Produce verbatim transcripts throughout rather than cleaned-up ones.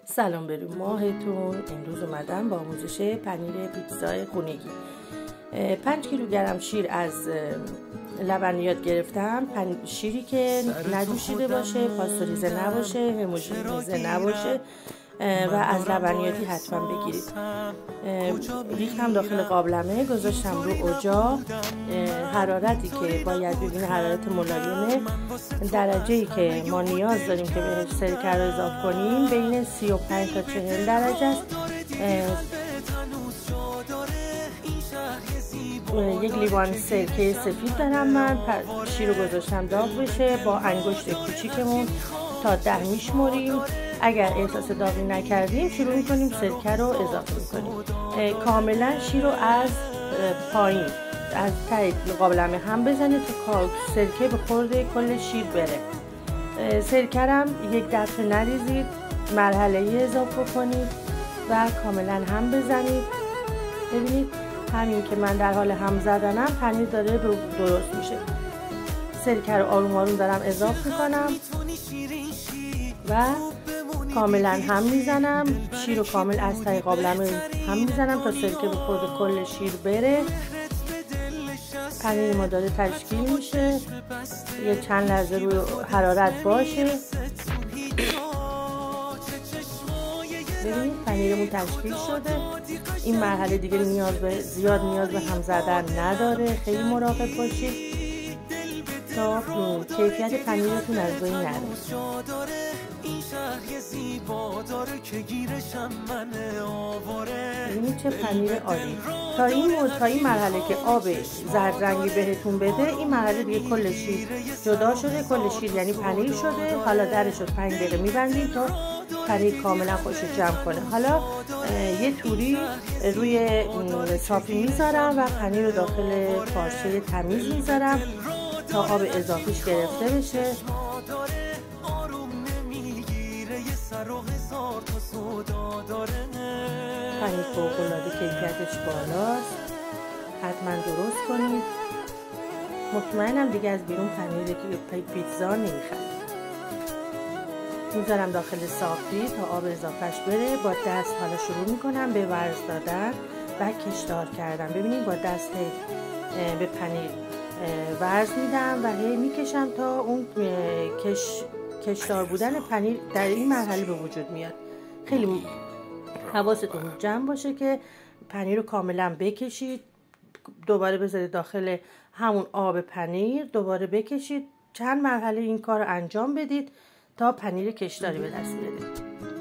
سلام به روی ماهتون. امروز اومدم با آموزش پنیر پیتزای خونگی. پنج کیلوگرم شیر از لبنیات گرفتم. شیری که نجوشیده باشه، پاستوریزه نباشه، هموژنیزه نباشه و از لبنیاتی حتما بگیرید. ریختم داخل قابلمه، گذاشتم رو اجاق. حرارتی که باید ببینه حرارت ملایمه. درجه‌ای که ما نیاز داریم که بهش سرکه رو اضافه کنیم بین سی و پنج تا چهل درجه است. یک لیوان سرکه سفید دارم من. شیر رو گذاشتم داغ بشه. با انگشت کوچیکمون تا ده میشمریم. اگر احساس داغی نکردیم شروع میکنیم سرکه رو اضافه میکنیم. کاملا شیر رو از پایین از ته قابلمه هم بزنید تا سرکه به خورد کل شیر بره. سرکه هم یک دفعه نریزید، مرحله اضافه کنید و کاملا هم بزنید. ببینید همین که من در حال هم زدنم پنیر داره درست میشه. سرکه رو آروم آروم دارم اضافه میکنم و کاملا هم میزنم. شیر رو کامل از ته قابلمه هم میزنم تا سرکه به خورد کل شیر بره. پنیر ما داره تشکیل میشه. یه چند لحظه روی حرارت باشه. ببینید پنیرمون تشکیل شده. این مرحله دیگه نیاز به زیاد نیاز به هم زدن نداره. خیلی مراقب باشید تا کیفیت پنیرتون از بین نره. ببینید چه پنیر عالی. تا این تا این مرحله که آب زرد رنگی بهتون بده، این مرحله دیگه کل شیر جدا شده. کل شیر یعنی پنیر شده. حالا درش رو پنج دقیقه میبندیم تا پنیر کاملا خودش رو جمع کنه. حالا یه توری روی صافی میذارم و پنیر رو داخل پارچه تمیز میذارم تا آب اضافیش گرفته بشه. پنیر فوق‌العاده کیفیتش بالاست. حتما درست کنید. مطمئنم دیگه از بیرون پنیر پیتزا نمیخرید. میذارم داخل صافی تا آب اضافهش بره. با دست حالا شروع میکنم به ورز دادن و کشدار کردن. ببینید با دست به پنیر ورز میدم و هی میکشم تا اون کش کشدار بودن پنیر در این مرحله به وجود میاد. خیلی حواستون جمع باشه که پنیر رو کاملا بکشید. دوباره بذارید داخل همون آب پنیر، دوباره بکشید. چند مرحله این کار رو انجام بدید تا پنیر کشداری به دست بیارید.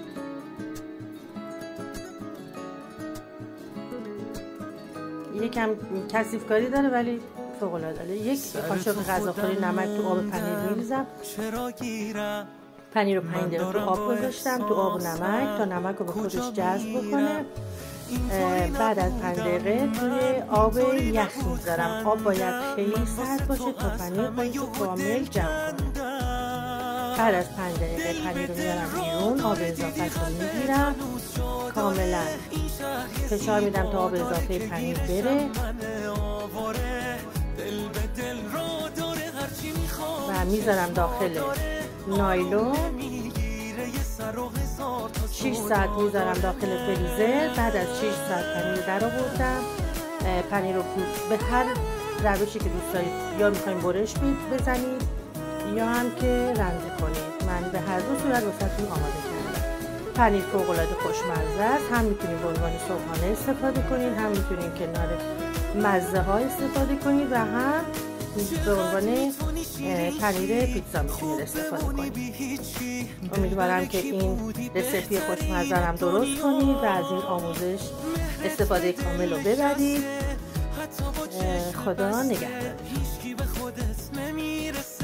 یکم کثیفکاری داره ولی فوق العاده. یک قاشق غذاخوری نمک تو آب پنیر میریزم. پنیر رو پنج دقیقه تو آب گذاشتم، تو آب و نمک تا نمک رو به خودش جذب بکنه. بعد از پنج دقیقه توی آب یخ میذارم. آب باید خیلی سرد باشه تا پنیر خودش رو کامل جمع کنه. بعد از پنج دقیقه پنیر رو میارم بیرون. آب اضافه رو میگیرم. کاملا فشار میدم تا آب اضافه پنیر بره و میذارم داخل نایلون. شش ساعت میذارم داخل فریزر. بعد از شش ساعت پنیر در آوردم. پنیر رو به هر روشی که دوست دارید، یا میخوایم برش بزنید یا هم که رنده کنید. من به هر دو صورت واسهتون آماده کردم. پنیر فوق العاده خوشمزه است. هم میتونید به عنوان صبحانه استفاده کنید، هم میتونید کنار مزه ها استفاده کنید و هم به عنوان پنیر پیتزا میتونید استفاده کنید. امیدوارم که این رسیپی خوشمزه هم درست کنید و از این آموزش استفاده کامل رو ببرید. خدا نگهدار.